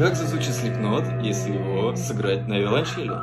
Как зазвучит Slipknot, если его сыграть на виолончели?